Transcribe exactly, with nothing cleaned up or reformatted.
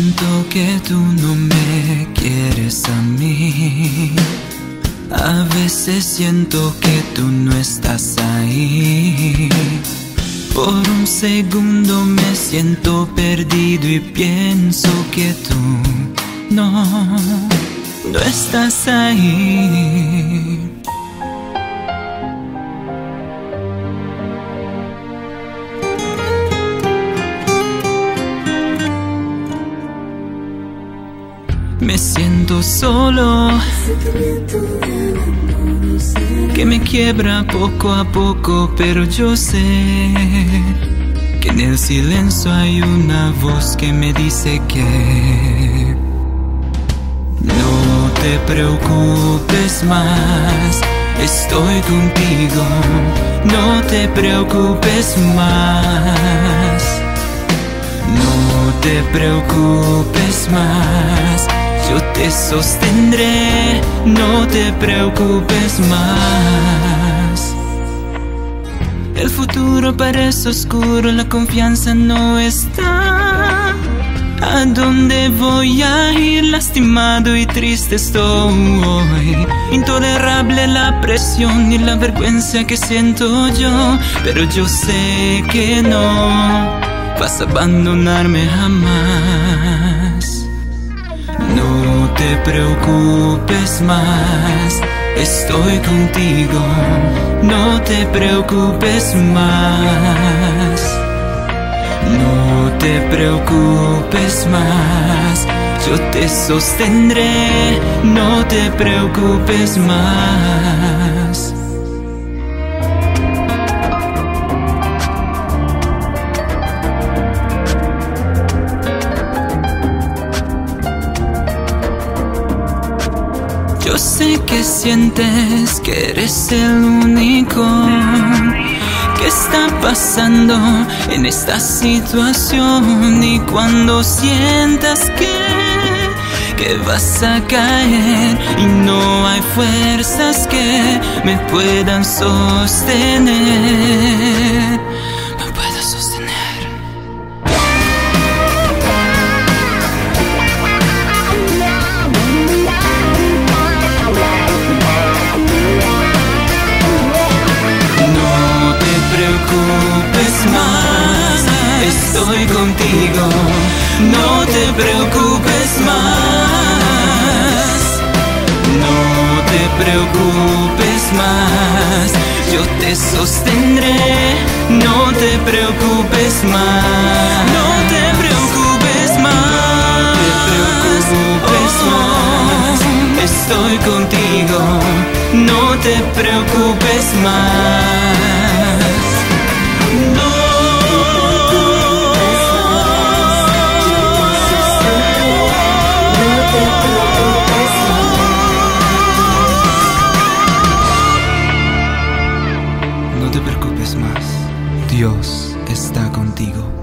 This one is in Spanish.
Siento que tú no me quieres a mí. A veces siento que tú no estás ahí. Por un segundo me siento perdido y pienso que tú no, no estás ahí. Me siento solo, que me quiebra poco a poco, pero yo sé que en el silencio hay una voz que me dice que no te preocupes más, estoy contigo, no te preocupes más, no te preocupes más. Yo te sostendré, no te preocupes más. El futuro parece oscuro, la confianza no está. ¿A dónde voy a ir? Lastimado y triste estoy. Intolerable la presión y la vergüenza que siento yo, pero yo sé que no vas a abandonarme jamás. No te preocupes más, estoy contigo, no te preocupes más. No te preocupes más, yo te sostendré, no te preocupes más. Yo sé que sientes que eres el único que está pasando en esta situación, y cuando sientas que, que vas a caer y no hay fuerzas que me puedan sostener, me puedas sostener. Estoy contigo, no te preocupes más. No te preocupes más, yo te sostendré, no te preocupes más. No te preocupes más, no te preocupes más. Estoy contigo, no te preocupes más. No. No te preocupes más, Dios está contigo.